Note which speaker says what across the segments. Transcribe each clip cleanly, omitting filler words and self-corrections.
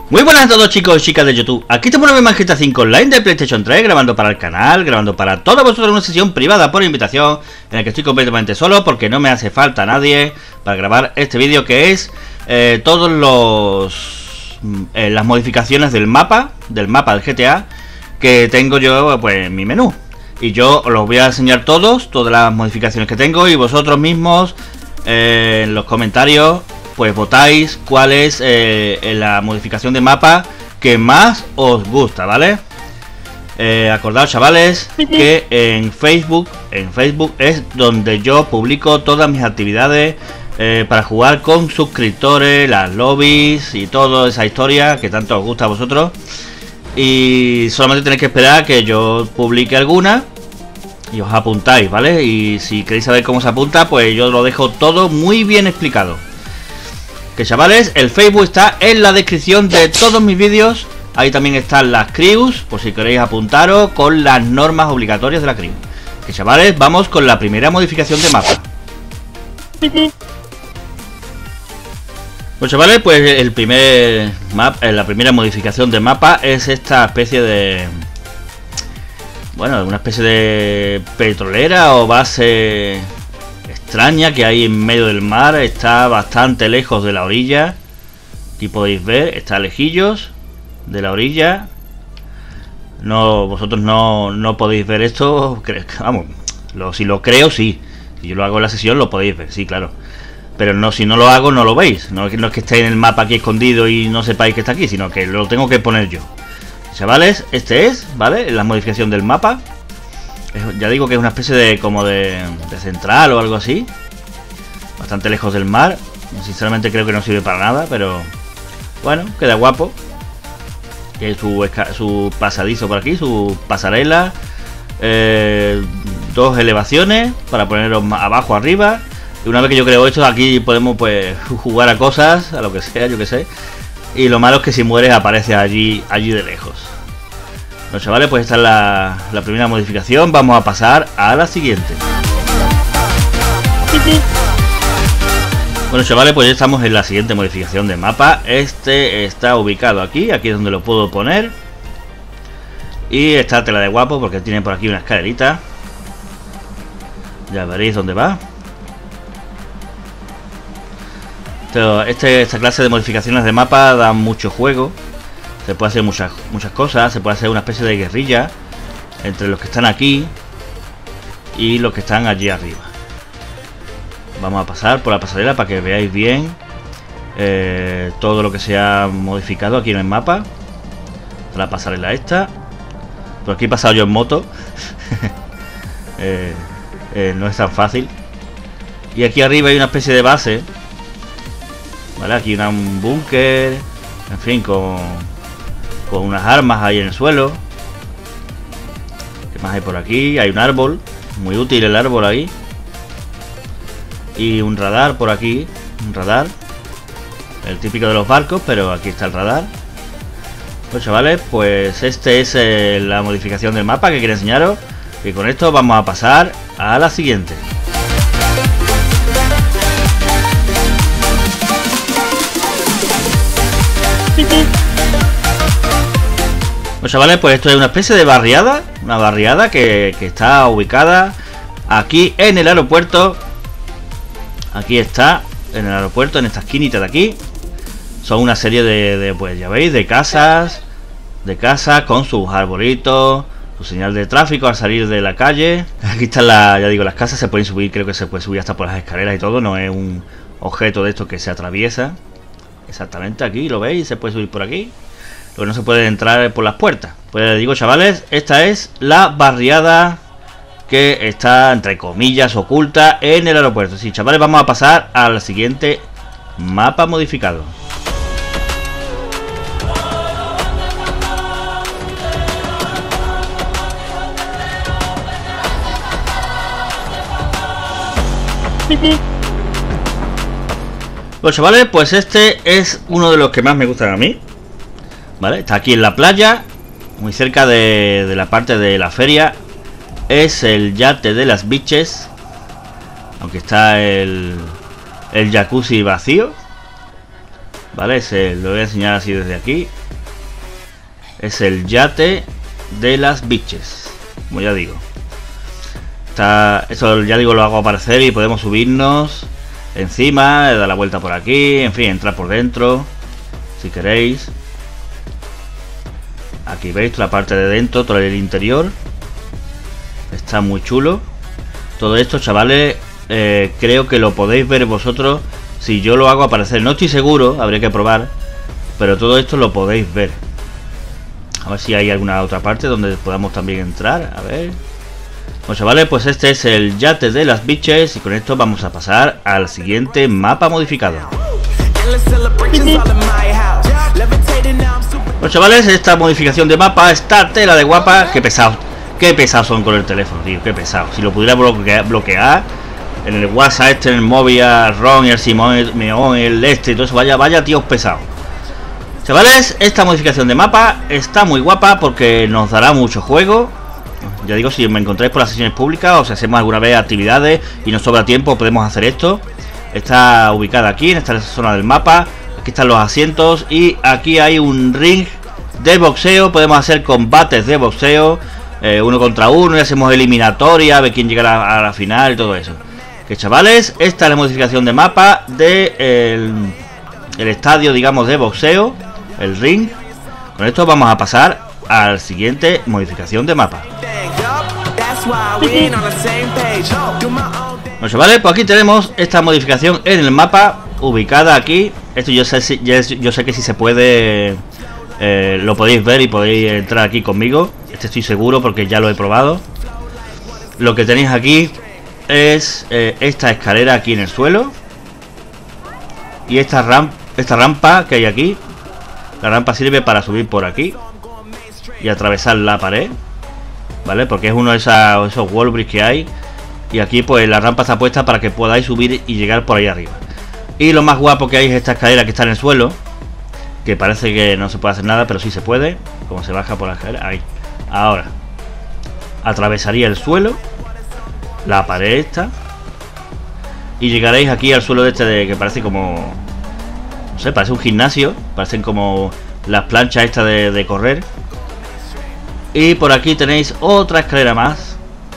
Speaker 1: Muy buenas a todos, chicos y chicas de YouTube. Aquí estamos una vez más GTA 5 Online de PlayStation 3, grabando para el canal, grabando para todos vosotros una sesión privada por invitación, en la que estoy completamente solo porque no me hace falta nadie para grabar este vídeo, que es las modificaciones del mapa del GTA que tengo yo pues en mi menú. Y yo os los voy a enseñar todas las modificaciones que tengo, y vosotros mismos en los comentarios pues votáis cuál es la modificación de mapa que más os gusta, ¿vale? Acordaos, chavales, que en Facebook es donde yo publico todas mis actividades para jugar con suscriptores, las lobbies y toda esa historia que tanto os gusta a vosotros. Y solamente tenéis que esperar que yo publique alguna y os apuntáis, ¿vale? Y si queréis saber cómo se apunta, pues yo lo dejo todo muy bien explicado. Que, chavales, el Facebook está en la descripción de todos mis vídeos. Ahí también están las crews, por si queréis apuntaros con las normas obligatorias de la crew. Que, chavales, vamos con la primera modificación de mapa. Pues, chavales, pues la primera modificación de mapa es esta especie de... bueno, una especie de petrolera o base extraña que hay en medio del mar. Está bastante lejos de la orilla. Aquí podéis ver, está lejillos de la orilla. No, vosotros no podéis ver esto. Vamos, si lo creo, sí. Si yo lo hago en la sesión, lo podéis ver, sí, claro. Pero no, si no lo hago, no lo veis. No es que esté en el mapa aquí escondido y no sepáis que está aquí, sino que lo tengo que poner yo. Chavales, este es, ¿vale? La modificación del mapa. Ya digo que es una especie de como de central o algo así. Bastante lejos del mar. Sinceramente creo que no sirve para nada, pero bueno, queda guapo. Tiene su pasadizo por aquí, su pasarela. Dos elevaciones para poneros abajo, arriba. Y una vez que yo creo esto, aquí podemos pues jugar a cosas, a lo que sea, yo que sé. Y lo malo es que si mueres aparece allí de lejos. Bueno, chavales, pues esta es la primera modificación. Vamos a pasar a la siguiente. Bueno, chavales, pues ya estamos en la siguiente modificación de mapa. Este está ubicado aquí es donde lo puedo poner. Y esta tela de guapo porque tiene por aquí una escalerita. Ya veréis dónde va. Esta clase de modificaciones de mapa dan mucho juego. Se puede hacer muchas cosas. Se puede hacer una especie de guerrilla entre los que están aquí y los que están allí arriba. Vamos a pasar por la pasarela para que veáis bien todo lo que se ha modificado aquí en el mapa. La pasarela esta. Por aquí he pasado yo en moto. No es tan fácil. Y aquí arriba hay una especie de base. Vale, aquí un búnker. En fin, con unas armas ahí en el suelo. ¿Qué más hay por aquí? Hay un árbol. Muy útil el árbol ahí. Y un radar por aquí. Un radar. El típico de los barcos, pero aquí está el radar. Pues, chavales, pues este es la modificación del mapa que quería enseñaros. Y con esto vamos a pasar a la siguiente. Pues, chavales, pues esto es una especie de barriada. Una barriada que está ubicada aquí en el aeropuerto. Aquí está, en el aeropuerto, en esta esquinita de aquí. Son una serie de pues ya veis, de casas. De casas con sus arbolitos, su señal de tráfico al salir de la calle. Aquí están ya digo, las casas se pueden subir, creo que se puede subir hasta por las escaleras y todo. No es un objeto de esto que se atraviesa. Exactamente aquí, ¿lo veis? Se puede subir por aquí. Lo que no se puede entrar por las puertas. Pues digo, chavales, esta es la barriada que está, entre comillas, oculta en el aeropuerto. Sí, chavales, vamos a pasar al siguiente mapa modificado. Pues, chavales, pues este es uno de los que más me gustan a mí. Vale, está aquí en la playa, muy cerca de la parte de la feria. Es el yate de las Beaches. Aunque está el jacuzzi vacío. Vale, lo voy a enseñar así desde aquí. Es el yate de las Bitches, como ya digo. Eso ya digo, lo hago aparecer y podemos subirnos encima, dar la vuelta por aquí, en fin, entrar por dentro, si queréis. Aquí veis la parte de dentro, todo el interior. Está muy chulo. Todo esto, chavales, creo que lo podéis ver vosotros si yo lo hago aparecer. No estoy seguro, habría que probar, pero todo esto lo podéis ver. A ver si hay alguna otra parte donde podamos también entrar. A ver. Bueno, chavales, pues este es el yate de las Bitches. Y con esto vamos a pasar al siguiente mapa modificado. Bueno, chavales, esta modificación de mapa está tela de guapa. Qué pesados son con el teléfono, tío. Qué pesado. Si lo pudiera bloquear en el WhatsApp, en el móvil, a Ron y el Simón, el y todo eso. Vaya tíos pesados. Chavales, esta modificación de mapa está muy guapa porque nos dará mucho juego. Ya digo, si me encontráis por las sesiones públicas o si hacemos alguna vez actividades y nos sobra tiempo, podemos hacer esto. Está ubicada aquí, en esta zona del mapa. Aquí están los asientos y aquí hay un ring de boxeo. Podemos hacer combates de boxeo, uno contra uno, y hacemos eliminatoria, a ver quién llega a la final y todo eso. Que chavales, esta es la modificación de mapa de el estadio, digamos, de boxeo, el ring. Con esto vamos a pasar a la siguiente modificación de mapa. Bueno, chavales, pues aquí tenemos esta modificación en el mapa, ubicada aquí. Esto yo sé que si se puede, lo podéis ver y podéis entrar aquí conmigo. Estoy seguro porque ya lo he probado. Lo que tenéis aquí es esta escalera aquí en el suelo y esta rampa que hay aquí. La rampa sirve para subir por aquí y atravesar la pared, ¿vale? Porque es uno de esos wall bricks que hay. Y aquí pues la rampa está puesta para que podáis subir y llegar por ahí arriba. Y lo más guapo que hay es esta escalera que está en el suelo, que parece que no se puede hacer nada, pero sí se puede. Como se baja por la escalera, ahí. Ahora atravesaría el suelo, la pared esta, y llegaréis aquí al suelo de este que parece como, no sé, parece un gimnasio. Parecen como las planchas estas de correr. Y por aquí tenéis otra escalera más.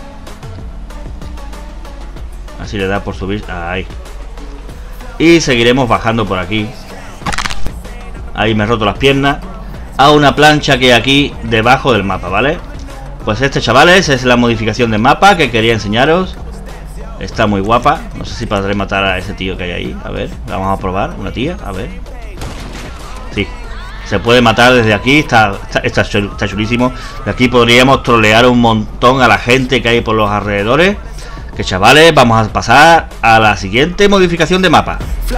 Speaker 1: Así le da por subir. Ahí. Y seguiremos bajando por aquí. Ahí me he roto las piernas. A una plancha que hay aquí debajo del mapa, ¿vale? Pues este, chavales, es la modificación de mapa que quería enseñaros. Está muy guapa. No sé si podré matar a ese tío que hay ahí. A ver, vamos a probar. Una tía, a ver. Sí, se puede matar desde aquí. Está chulísimo. De aquí podríamos trolear un montón a la gente que hay por los alrededores. Que chavales, vamos a pasar a la siguiente modificación de mapa.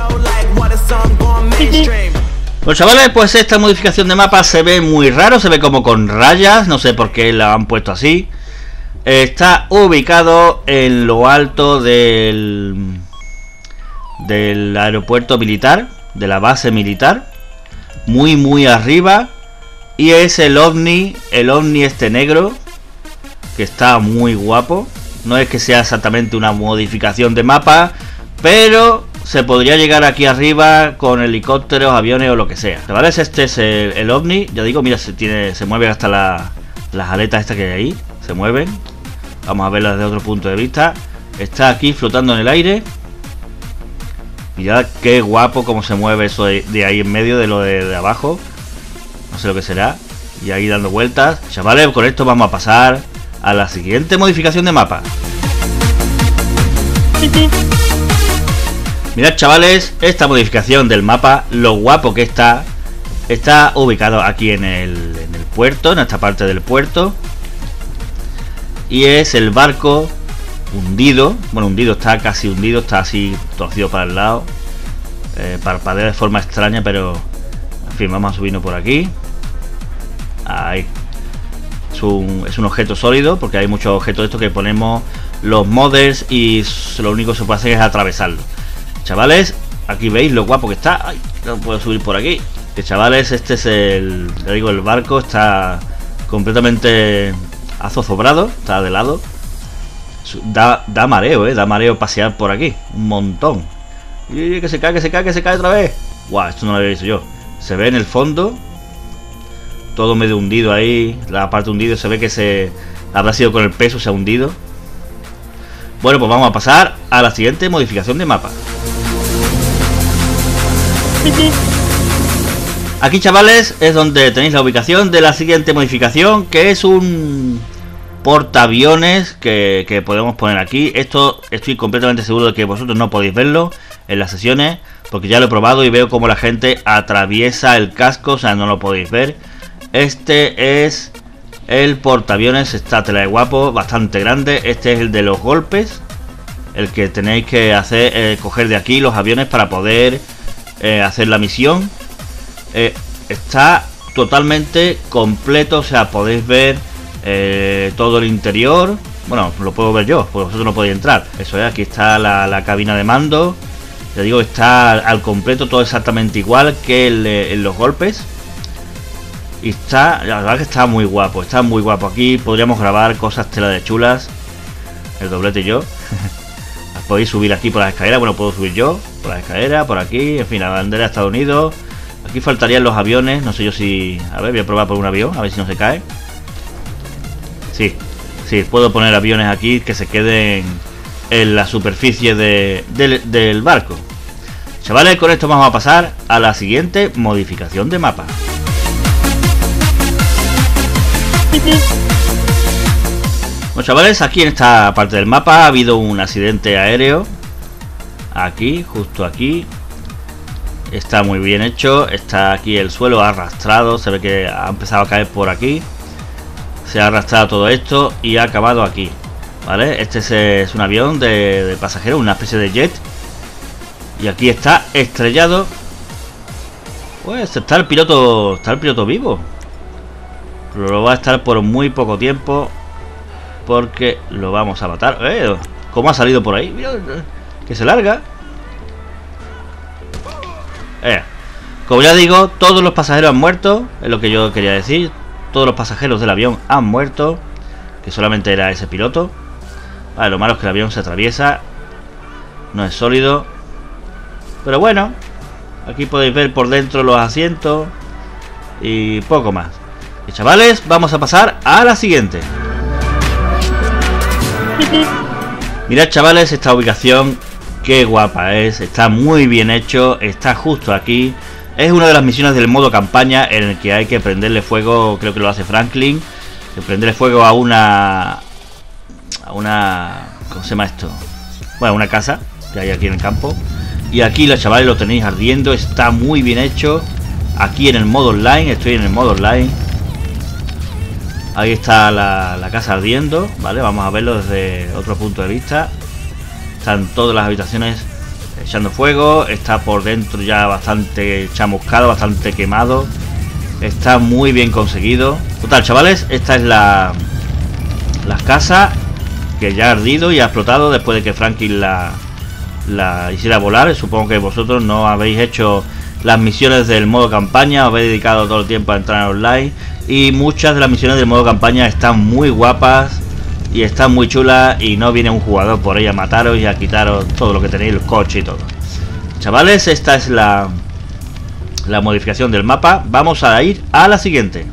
Speaker 1: Pues chavales, pues esta modificación de mapa se ve muy raro. Se ve como con rayas. No sé por qué la han puesto así. Está ubicado en lo alto del aeropuerto militar, de la base militar, muy arriba. Y es el ovni este negro, que está muy guapo. No es que sea exactamente una modificación de mapa, pero se podría llegar aquí arriba con helicópteros, aviones o lo que sea. ¿Vale? Este es el ovni. Ya digo, mira, se mueve hasta las aletas estas que hay ahí. Se mueven. Vamos a verlas desde otro punto de vista. Está aquí flotando en el aire. Mirad qué guapo cómo se mueve eso de ahí en medio de lo de abajo. No sé lo que será. Y ahí dando vueltas. Chavales, con esto vamos a pasar a la siguiente modificación de mapa. Mirad, chavales, esta modificación del mapa, lo guapo que está ubicado aquí en el puerto, en esta parte del puerto. Y es el barco hundido. Bueno, hundido, está casi hundido, está así torcido para el lado. Parpadea de forma extraña, pero en fin, vamos a subirnos por aquí. Ahí. Es un objeto sólido, porque hay muchos objetos de estos que ponemos los modders y lo único que se puede hacer es atravesarlo. Chavales, aquí veis lo guapo que está. Ay, no puedo subir por aquí. Que chavales, este es el barco, está completamente azozobrado, está de lado. Da mareo, da mareo pasear por aquí, un montón. Y que se cae otra vez. Guau, esto no lo había visto yo. Se ve en el fondo todo medio hundido ahí. La parte hundida se ve que se habrá sido con el peso, se ha hundido. Bueno, pues vamos a pasar a la siguiente modificación de mapa. Aquí, chavales, es donde tenéis la ubicación de la siguiente modificación, que es un portaaviones que podemos poner aquí. Esto estoy completamente seguro de que vosotros no podéis verlo en las sesiones, porque ya lo he probado y veo como la gente atraviesa el casco, o sea, no lo podéis ver. Este es el portaaviones, está tela de guapo, bastante grande. Este es el de los golpes, el que tenéis que hacer, coger de aquí los aviones para poder hacer la misión. Está totalmente completo, o sea, podéis ver todo el interior. Bueno, lo puedo ver yo, porque vosotros no podéis entrar. Eso es, aquí está la cabina de mando. Ya digo, está al completo, todo exactamente igual que en los golpes. Y está, la verdad que está muy guapo, está muy guapo. Aquí podríamos grabar cosas tela de chulas. El doblete y yo. Podéis subir aquí por las escaleras, bueno, puedo subir yo por las escaleras, por aquí, en fin, la bandera de Estados Unidos. Aquí faltarían los aviones, no sé yo si... A ver, voy a probar por un avión, a ver si no se cae. Sí, puedo poner aviones aquí que se queden en la superficie del barco. Chavales, con esto vamos a pasar a la siguiente modificación de mapa. Bueno, chavales, aquí en esta parte del mapa ha habido un accidente aéreo. Aquí, justo aquí. Está muy bien hecho. Está aquí el suelo arrastrado. Se ve que ha empezado a caer por aquí. Se ha arrastrado todo esto y ha acabado aquí. ¿Vale? Este es un avión de pasajeros, una especie de jet. Y aquí está estrellado. Pues está el piloto vivo. Pero lo va a estar por muy poco tiempo, porque lo vamos a matar. ¿Cómo ha salido por ahí? Mira, que se larga. Como ya digo, todos los pasajeros han muerto. Es lo que yo quería decir. Todos los pasajeros del avión han muerto, que solamente era ese piloto. Vale, lo malo es que el avión se atraviesa. No es sólido. Pero bueno, aquí podéis ver por dentro los asientos y poco más. Y chavales, vamos a pasar a la siguiente. Mirad, chavales, esta ubicación, qué guapa es. Está muy bien hecho, está justo aquí. Es una de las misiones del modo campaña en el que hay que prenderle fuego, creo que lo hace Franklin, que prenderle fuego a una ¿cómo se llama esto? Bueno, una casa que hay aquí en el campo. Y aquí, los chavales, lo tenéis ardiendo, está muy bien hecho. Aquí en el modo online, estoy en el modo online. Ahí está la casa ardiendo, ¿vale? Vamos a verlo desde otro punto de vista. Están todas las habitaciones echando fuego. Está por dentro ya bastante chamuscado, bastante quemado. Está muy bien conseguido. Total, chavales, esta es la casa que ya ha ardido y ha explotado después de que Franklin la hiciera volar. Supongo que vosotros no habéis hecho las misiones del modo campaña, os habéis dedicado todo el tiempo a entrar en online. Y muchas de las misiones del modo campaña están muy guapas y están muy chulas, y no viene un jugador por ahí a mataros y a quitaros todo lo que tenéis, el coche y todo. Chavales, esta es la modificación del mapa. Vamos a ir a la siguiente.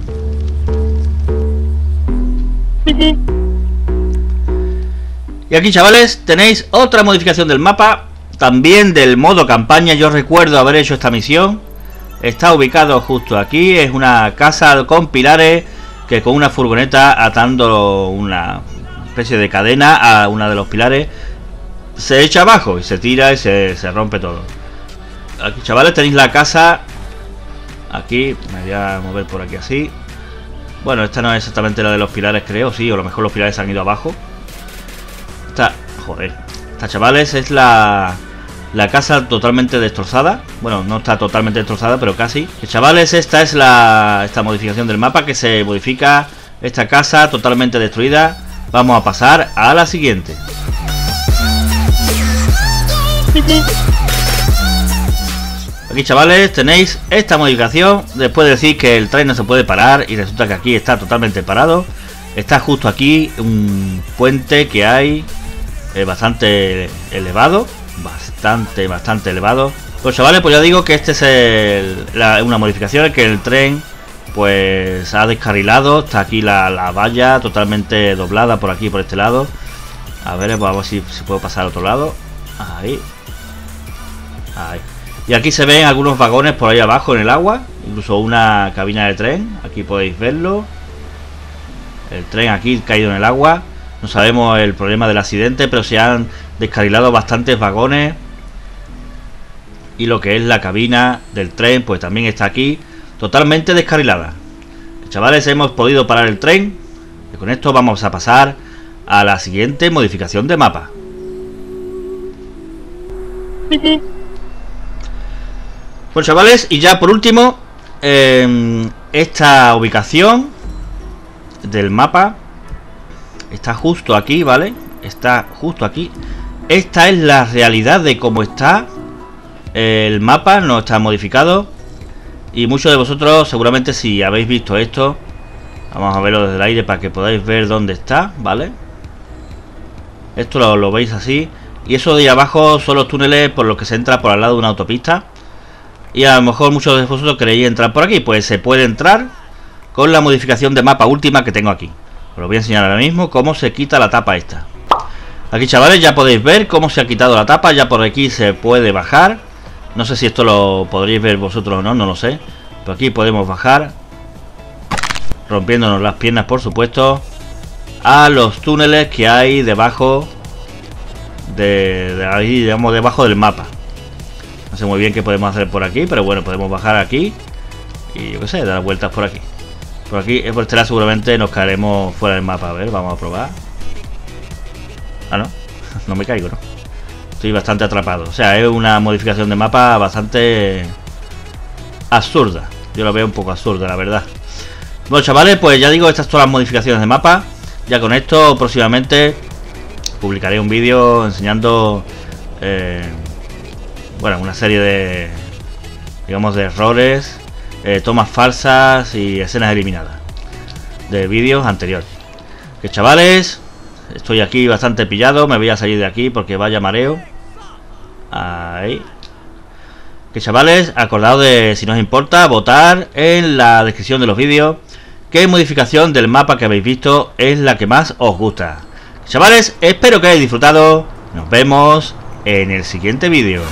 Speaker 1: Y aquí, chavales, tenéis otra modificación del mapa, también del modo campaña. Yo recuerdo haber hecho esta misión. Está ubicado justo aquí. Es una casa con pilares que con una furgoneta atando una especie de cadena a uno de los pilares se echa abajo y se tira y se rompe todo. Aquí, chavales, tenéis la casa. Aquí, me voy a mover por aquí así. Bueno, esta no es exactamente la de los pilares, creo. Sí, o a lo mejor los pilares se han ido abajo. Esta, chavales, es la casa totalmente destrozada. Bueno, no está totalmente destrozada, pero casi. Y, chavales, esta es esta modificación del mapa, que se modifica esta casa totalmente destruida. Vamos a pasar a la siguiente. Aquí, chavales, tenéis esta modificación. Después de decir que el tren no se puede parar, y resulta que aquí está totalmente parado. Está justo aquí un puente que hay bastante elevado. Bastante elevado. Pues chavales, pues ya digo que este es una modificación en que el tren pues ha descarrilado. Está aquí la valla totalmente doblada por aquí, por este lado. A ver, vamos a ver si puedo pasar al otro lado. Ahí. Ahí. Y aquí se ven algunos vagones por ahí abajo en el agua. Incluso una cabina de tren. Aquí podéis verlo. El tren aquí caído en el agua. No sabemos el problema del accidente, pero se han descarrilado bastantes vagones. Y lo que es la cabina del tren pues también está aquí totalmente descarrilada. Chavales, hemos podido parar el tren. Y con esto vamos a pasar a la siguiente modificación de mapa. Pues chavales, y ya por último, esta ubicación del mapa está justo aquí, ¿vale? Está justo aquí. Esta es la realidad de cómo está el mapa, no está modificado. Y muchos de vosotros seguramente, si habéis visto esto, vamos a verlo desde el aire para que podáis ver dónde está, ¿vale? Esto lo veis así. Y eso de ahí abajo son los túneles por los que se entra por al lado de una autopista. Y a lo mejor muchos de vosotros queréis entrar por aquí. Pues se puede entrar con la modificación de mapa última que tengo aquí. Os lo voy a enseñar ahora mismo cómo se quita la tapa esta. Aquí chavales ya podéis ver cómo se ha quitado la tapa. Ya por aquí se puede bajar. No sé si esto lo podréis ver vosotros o no, no lo sé. Pero aquí podemos bajar, rompiéndonos las piernas por supuesto, a los túneles que hay debajo de ahí, digamos, debajo del mapa. No sé muy bien qué podemos hacer por aquí, pero bueno, podemos bajar aquí y yo qué sé, dar vueltas por aquí. Por aquí, por este lado seguramente nos caeremos fuera del mapa. A ver, vamos a probar. Ah, no, no me caigo, ¿no? Estoy bastante atrapado. O sea, es una modificación de mapa bastante absurda. Yo la veo un poco absurda, la verdad. Bueno, chavales, pues ya digo, estas son las modificaciones de mapa. Ya con esto próximamente publicaré un vídeo enseñando bueno, una serie de, digamos, de errores, tomas falsas y escenas eliminadas de vídeos anteriores. Que chavales, estoy aquí bastante pillado. Me voy a salir de aquí porque vaya mareo. Ahí. Que chavales, acordaos de, si no os importa, votar en la descripción de los vídeos qué modificación del mapa que habéis visto es la que más os gusta. Chavales, espero que hayáis disfrutado. Nos vemos en el siguiente vídeo.